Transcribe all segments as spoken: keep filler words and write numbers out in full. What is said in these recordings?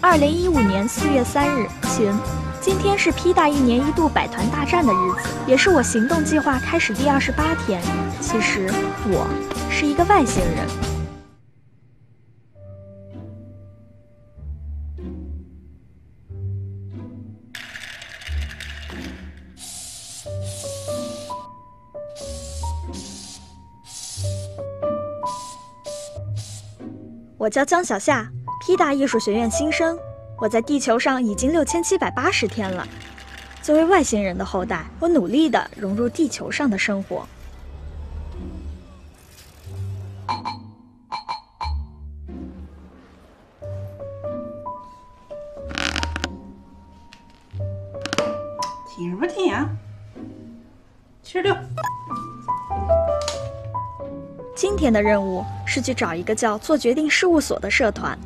二零一五年四月三日，晴。今天是 P 大一年一度百团大战的日子，也是我行动计划开始第二十八天。其实我是一个外星人。我叫江小夏 ，P 大艺术学院新生。我在地球上已经六千七百八十天了。作为外星人的后代，我努力地融入地球上的生活。 听不听啊？七十六。 今天的任务是去找一个叫做决定事务所的社团。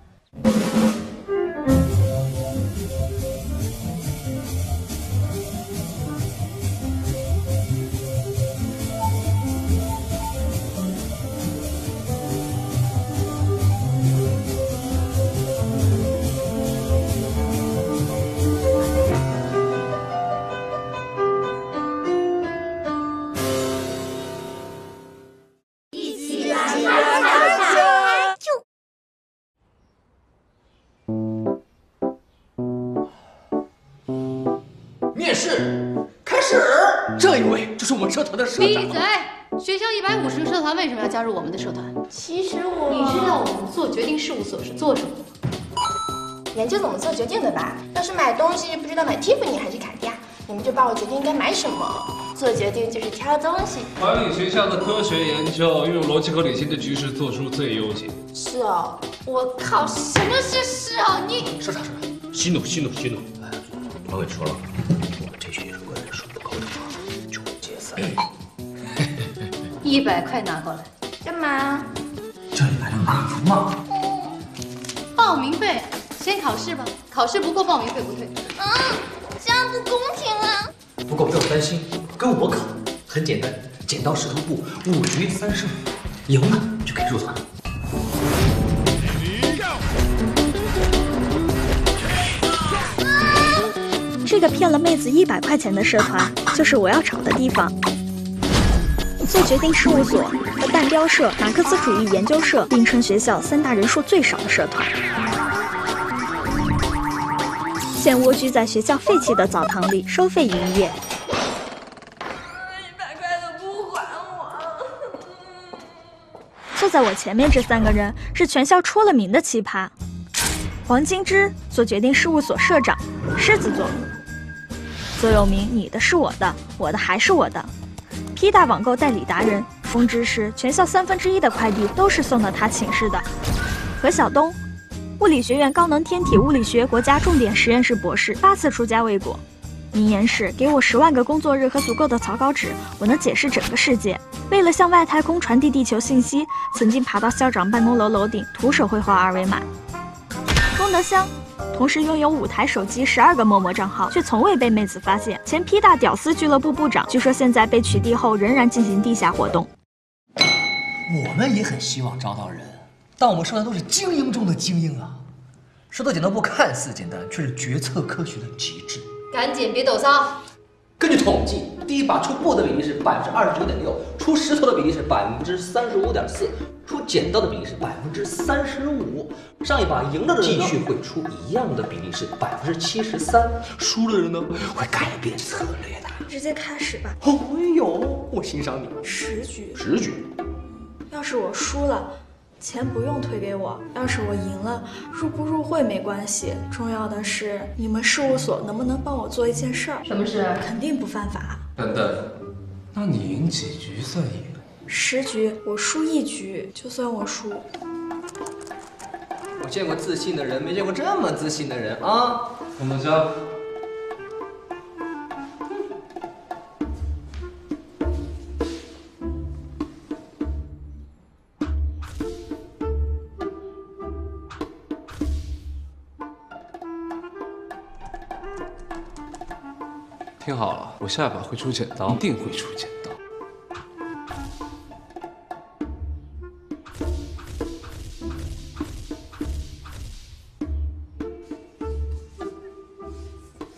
面试开始。这一位就是我们社团的社长。 闭嘴！学校一百五十个社团为什么要加入我们的社团？ 其实我…… 你知道我们做决定事务所是做什么的吗？研究怎么做决定的吧。要是买东西不知道买 Tiffany 还是卡地亚，你们就帮我决定应该买什么。做决定就是挑东西。 管理学校的科学研究，运用逻辑和理性的局势做出最优解。 是哦，我靠，什么是是哦？你社长社长，息怒息怒息怒！哎，团委说了，我们这学艺术课人数不够的话，就会解散。 一百块拿过来。 干嘛？ 这里还能拿吗？ 报名费，先考试吧。考试不过，报名费不退。 嗯，这样不公平啊！ 不过不用担心，跟我考，很简单，剪刀石头布，五局三胜，赢了就可以入团。 这个骗了妹子一百块钱的社团，就是我要找的地方。做决定事务所和蛋雕社、马克思主义研究社并称学校三大人数最少的社团。现蜗居在学校废弃的澡堂里，收费营业。 一百块都不还我！ 坐在我前面这三个人是全校出了名的奇葩。黄金枝做决定事务所社长，狮子座。座右铭：你的是我的，我的还是我的。P 大网购代理达人，峰知是全校三分之一的快递都是送到他寝室的。何晓东，物理学院高能天体物理学国家重点实验室博士，八次出家未果。名言是：给我十万个工作日和足够的草稿纸，我能解释整个世界。为了向外太空传递地球信息，曾经爬到校长办公楼楼顶，徒手绘画二维码。钟德香，同时拥有五台手机、十二个陌陌账号，却从未被妹子发现。前 P 大屌丝俱乐部部长，据说现在被取缔后仍然进行地下活动。 我们也很希望招到人，但我们社团都是精英中的精英啊。石头剪刀布看似简单，却是决策科学的极致。 赶紧别抖骚！ 根据统计，第一把出布的比例是百分之二十九点六，出石头的比例是百分之三十五点四，出剪刀的比例是百分之三十五。上一把赢了的人继续会出一样的比例是百分之七十三，输的人呢会改变策略的。 直接开始吧。 哦呦，我欣赏你。 十局。 十局。 要是我输了，钱不用退给我；要是我赢了，入不入会没关系。重要的是，你们事务所能不能帮我做一件事儿？ 什么事？ 肯定不犯法。 等等，那你赢几局算赢？ 十局，我输一局，就算我输。 我见过自信的人，没见过这么自信的人啊！ 董德香，听好了，我下一把会出剪刀，一定会出剪刀。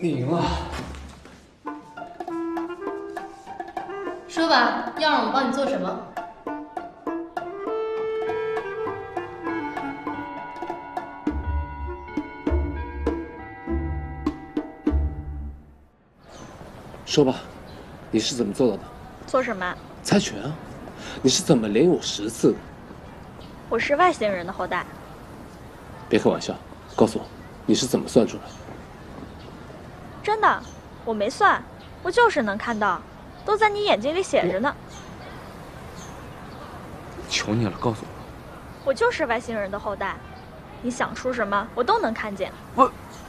赢了。 说吧，要让我帮你做什么？ 说吧，你是怎么做到的？ 做什么？ 猜拳啊！你是怎么连赢我十次的？ 我是外星人的后代。 别开玩笑，告诉我，你是怎么算出来的？ 真的，我没算，我就是能看到，都在你眼睛里写着呢。 求你了，告诉我。 我就是外星人的后代，你想出什么，我都能看见。 我。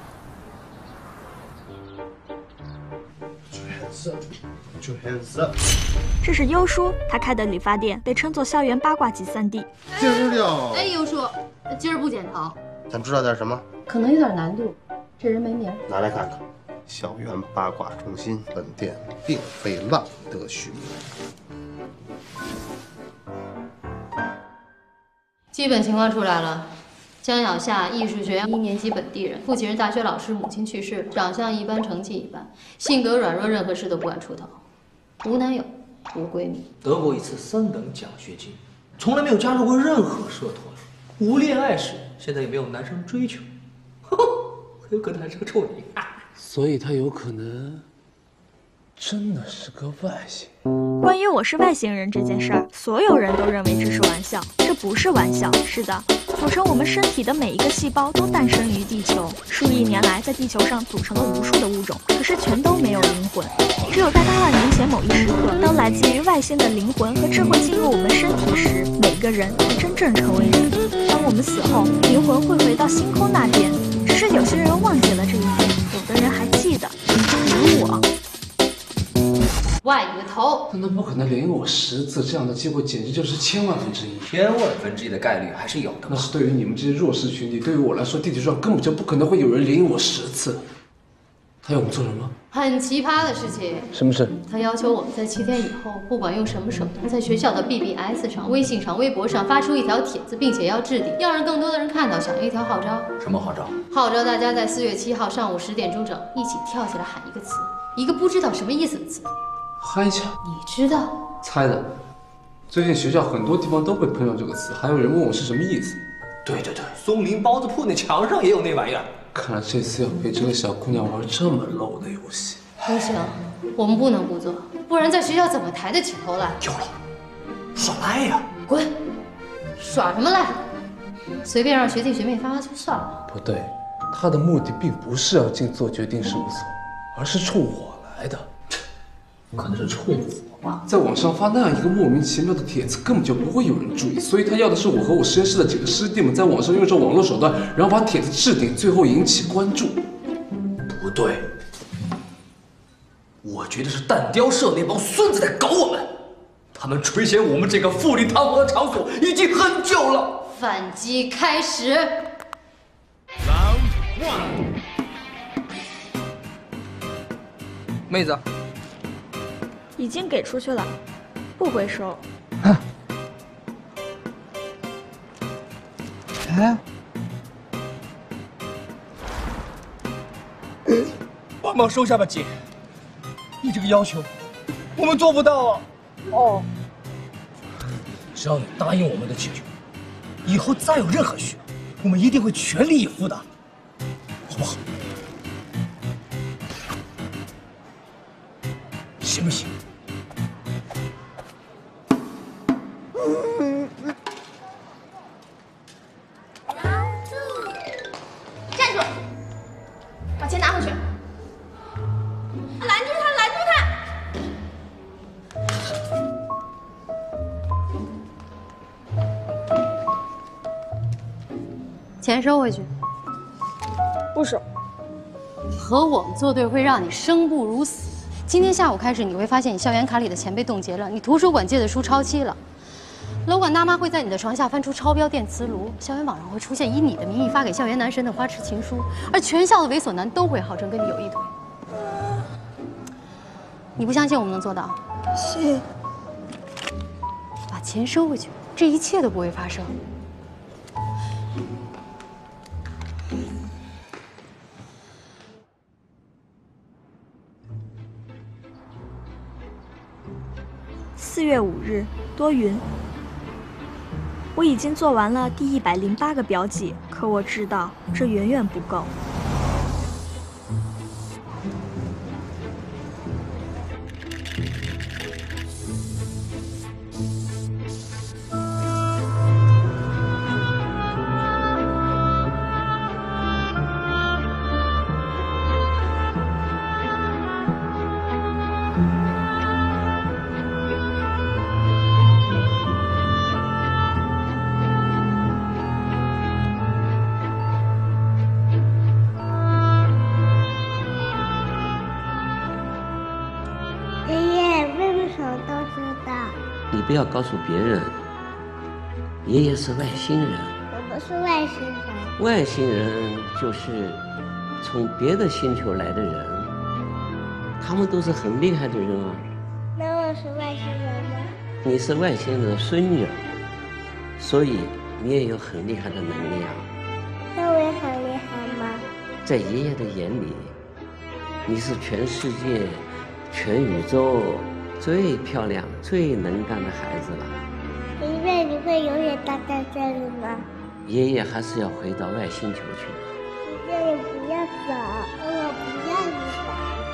就 hands up。 这是优叔，他开的理发店被称作校园八卦集散地。 今儿了， 哎，优叔，今儿不剪头， 咱知道点什么？ 可能有点难度。这人没名， 拿来看看。校园八卦中心，本店并非浪得虚名。 基本情况出来了。江小夏，艺术学院一年级本地人，父亲是大学老师，母亲去世，长相一般，成绩一般，性格软弱，任何事都不敢出头，无男友，无闺蜜， 得过一次三等奖学金，从来没有加入过任何社团，无恋爱史，现在也没有男生追求，呵呵，很有可能还是个处女。 所以他有可能真的是个外星。 关于我是外星人这件事儿，所有人都认为这是玩笑，这不是玩笑，是的。组成我们身体的每一个细胞都诞生于地球，数亿年来在地球上组成了无数的物种，可是全都没有灵魂。只有在大万年前某一时刻，当来自于外星的灵魂和智慧进入我们身体时，每个人才真正成为人。当我们死后，灵魂会回到星空那边，只是有些人忘记了这一点，有的人还记得，比如我。 外你个头！ 但他不可能连赢我十次，这样的机会简直就是千万分之一。 千万分之一的概率还是有的。 那是对于你们这些弱势群体，对于我来说，地球上根本就不可能会有人连赢我十次。他要我们做什么？ 很奇葩的事情。 什么事？ 他要求我们在七天以后，不管用什么手段，在学校的 B B S 上、微信上、微博上发出一条帖子，并且要置顶，要让更多的人看到，响应一条号召。 什么号召？ 号召大家在四月七号上午十点钟整，一起跳起来喊一个词，一个不知道什么意思的词。 嗨起来！ 你知道？ 猜的。最近学校很多地方都会喷上这个词，还有人问我是什么意思。 对对对，松林包子铺那墙上也有那玩意儿。 看来这次要陪这个小姑娘玩这么 low 的游戏。 不行，我们不能不做，不然在学校怎么抬得起头来？ 有了，耍赖呀！ 滚！耍什么赖？随便让学弟学妹发发就算了。 不对，他的目的并不是要进做决定事务所，而是冲我来的。 可能是冲我吧。 在网上发那样一个莫名其妙的帖子，根本就不会有人注意，所以他要的是我和我实验室的几个师弟们在网上用上网络手段，然后把帖子置顶，最后引起关注。 不对，我觉得是蛋雕社那帮孙子在搞我们，他们垂涎我们这个富丽堂皇的场所已经很久了。 反击开始。 Round one。妹子。 已经给出去了，不回收。 哎，帮忙收下吧，姐。你这个要求，我们做不到啊。哦。只要你答应我们的请求，以后再有任何需要，我们一定会全力以赴的，好不好？行不行？ 站住！把钱拿回去！拦住他！拦住他！钱收回去。 不收。 和我们作对会让你生不如死。今天下午开始，你会发现你校园卡里的钱被冻结了，你图书馆借的书超期了。楼管大妈会在你的床下翻出超标电磁炉，校园网上会出现以你的名义发给校园男神的花痴情书，而全校的猥琐男都会号称跟你有一腿。你不相信我们能做到？ 是。 把钱收回去，这一切都不会发生。 四月五日，多云。我已经做完了第一百零八个标记，可我知道这远远不够。 你不要告诉别人，爷爷是外星人。 我不是外星人。 外星人就是从别的星球来的人，他们都是很厉害的人啊。 那我是外星人吗？ 你是外星人的孙女，所以你也有很厉害的能力啊。 那我也很厉害吗？ 在爷爷的眼里，你是全世界、全宇宙最漂亮、最能干的孩子了。 爷爷，你会永远待在这里吗？ 爷爷还是要回到外星球去的。 爷爷，你不要走，我不要你走。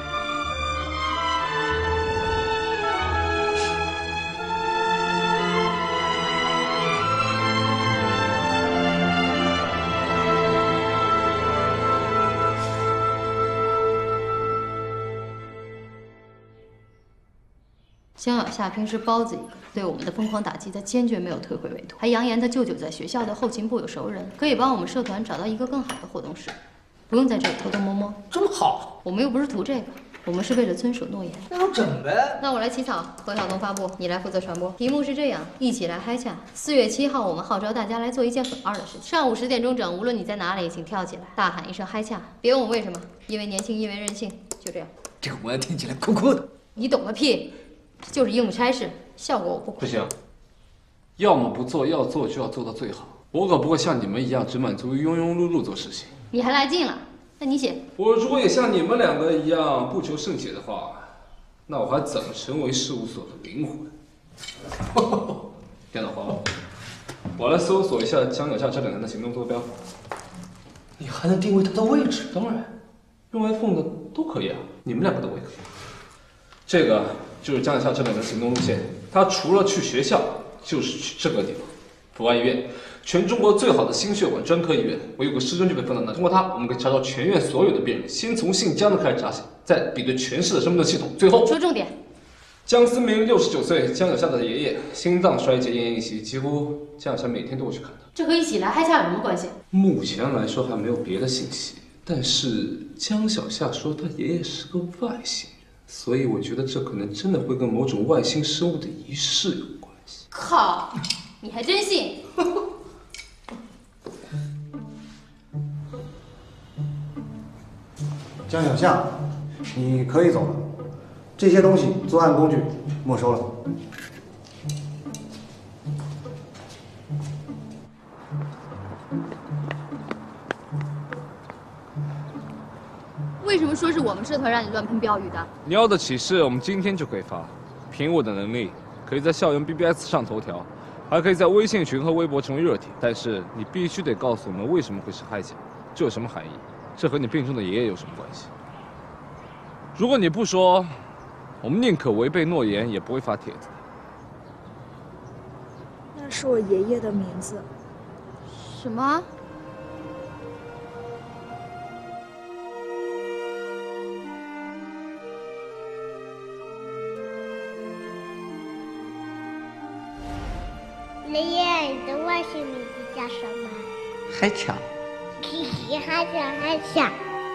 江小夏平时包子一个，对我们的疯狂打击，他坚决没有退回委托，还扬言他舅舅在学校的后勤部有熟人，可以帮我们社团找到一个更好的活动室，不用在这里偷偷摸摸。 这么好， 我们又不是图这个，我们是为了遵守诺言。 那就整呗。 那我来起草，何晓东发布，你来负责传播。题目是这样：一起来嗨恰。四月七号，我们号召大家来做一件很二的事情。上午十点钟整，无论你在哪里，请跳起来，大喊一声嗨恰。别问我为什么，因为年轻，因为任性，就这样。 这个我听起来酷酷的。 你懂个屁！这就是应付差事，效果我不管。 不行，要么不做，要做就要做到最好。我可不会像你们一样只满足于庸庸碌碌做事情。 你还来劲了？那你写。 我如果也像你们两个一样不求甚解的话，那我还怎么成为事务所的灵魂？电脑还我，我来搜索一下江小夏这两人的行动坐标。 你还能定位他的位置？ 当然，用 iPhone 的都可以啊，你们两个的我也可以。这个就是江小夏这两人的行动路线，他除了去学校，就是去这个地方，阜外医院，全中国最好的心血管专科医院。我有个师兄就被分到那，通过他，我们可以查到全院所有的病人，先从姓江的开始查起，再比对全市的身份证系统，最后说重点。 江思明六十九岁，江小夏的爷爷，心脏衰竭，奄奄一息，几乎江小夏每天都会去看他。 这和一起来嗨恰有什么关系？ 目前来说还没有别的信息，但是江小夏说他爷爷是个外星人，所以我觉得这可能真的会跟某种外星生物的仪式有关系。 靠，你还真信？ 江小夏，你可以走了。这些东西作案工具没收了。 为什么说是我们社团让你乱喷标语的？ 你要的启示我们今天就可以发，凭我的能力，可以在校园 B B S 上头条，还可以在微信群和微博成为热帖。但是你必须得告诉我们为什么会是嗨恰，这有什么含义？这和你病重的爷爷有什么关系？如果你不说，我们宁可违背诺言，也不会发帖子。 那是我爷爷的名字。 什么？ 爷爷，你的外星名字叫什么？ 嗨恰。 嘻嘻，嗨恰嗨恰。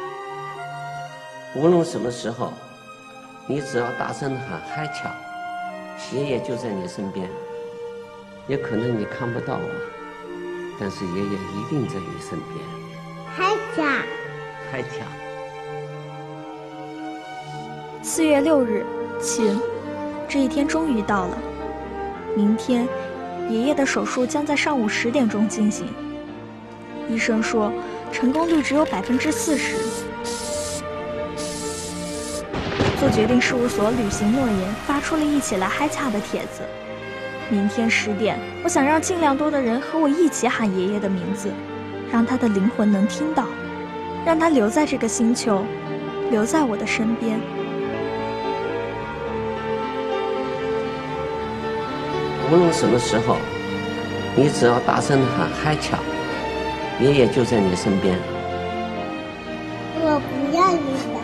无论什么时候，你只要大声喊嗨恰，爷爷就在你身边。也可能你看不到啊，但是爷爷一定在你身边。 嗨恰， 嗨恰。 四月六日，晴，这一天终于到了。明天，爷爷的手术将在上午十点钟进行。医生说，成功率只有百分之四十。做决定事务所履行诺言，发出了一起来嗨洽的帖子。明天十点，我想让尽量多的人和我一起喊爷爷的名字，让他的灵魂能听到，让他留在这个星球，留在我的身边。 无论什么时候，你只要大声地喊嗨巧，爷爷就在你身边。 我不要你的。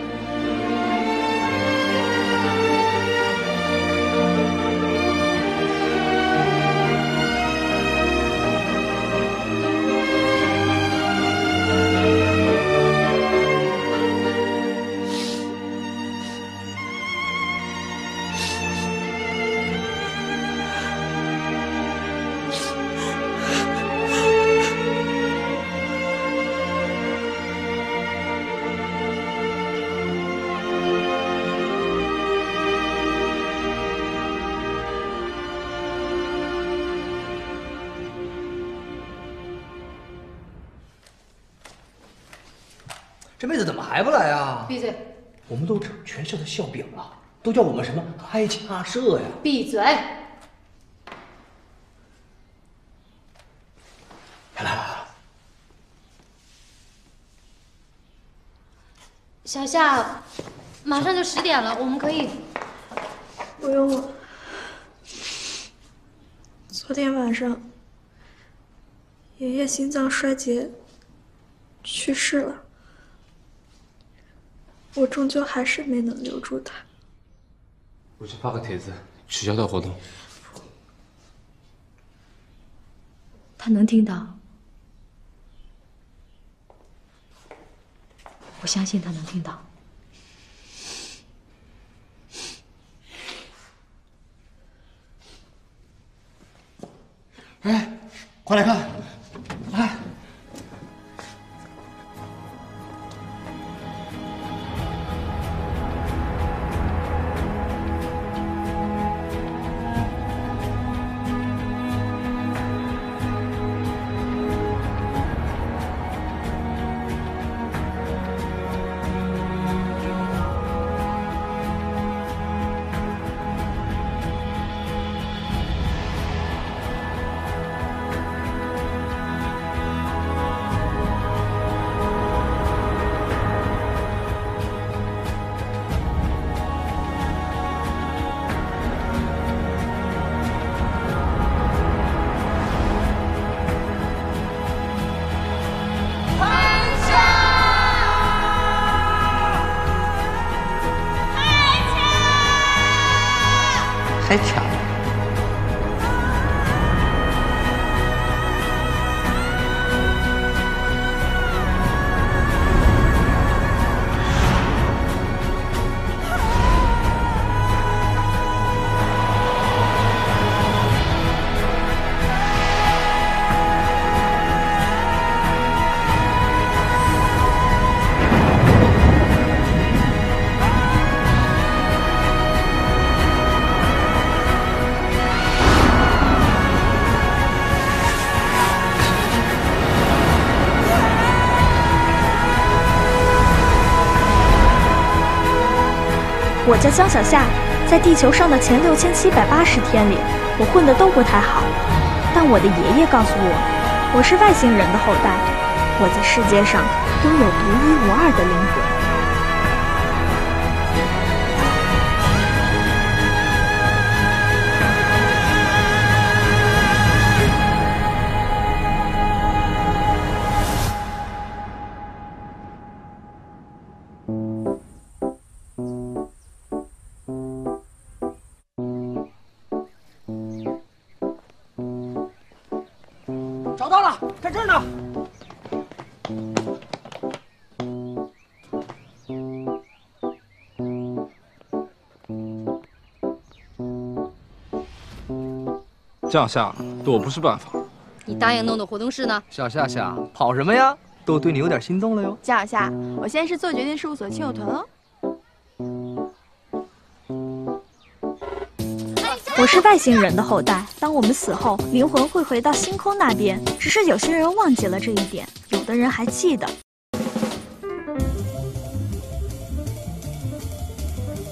这妹子怎么还不来啊？ 闭嘴！ 我们都成全校的笑柄了，都叫我们什么嗨掐社呀？ 闭嘴！ 来来来， 小夏，马上就十点了，我们可以。 不用了。昨天晚上，爷爷心脏衰竭去世了。我终究还是没能留住他。 我去发个帖子，取消掉活动。 他能听到，我相信他能听到。 哎，快来看，来。 太巧了。 我叫江小夏，在地球上的前六千七百八十天里，我混得都不太好。但我的爷爷告诉我，我是外星人的后代，我在世界上拥有独一无二的灵魂。 找到了，在这儿呢。 这样下躲不是办法。 你答应弄的活动室呢？ 小夏夏，跑什么呀？都对你有点心动了哟。 江小夏，我现在是做决定事务所亲友团哦。 我是外星人的后代，当我们死后，灵魂会回到星空那边。只是有些人忘记了这一点，有的人还记得。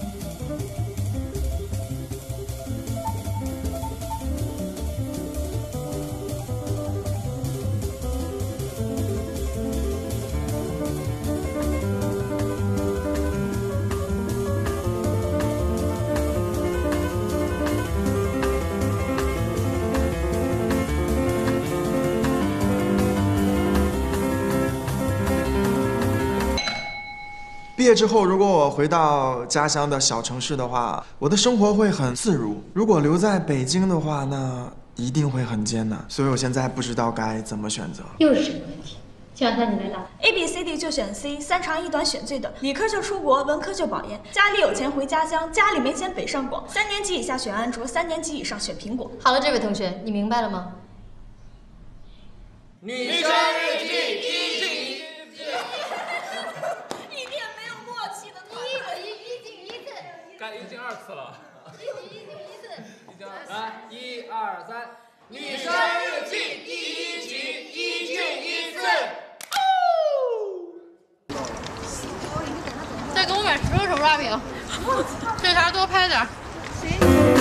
毕业之后，如果我回到家乡的小城市的话，我的生活会很自如；如果留在北京的话，那一定会很艰难。所以我现在不知道该怎么选择。 又是这个问题，金小三你来答。 A B C D 就选 C， 三长一短选最短。理科就出国，文科就保研。家里有钱回家乡，家里没钱北上广。三年级以下选安卓，三年级以上选苹果。 好了，这位同学，你明白了吗？ 女生日记一进一一点没有默契的团队。 一一进一次， 该一进二次了。 一进一进一次， 一进二，来，一二三， 女生日记第一集一进一次。 再给我买十个手抓饼，这茬多拍点。行。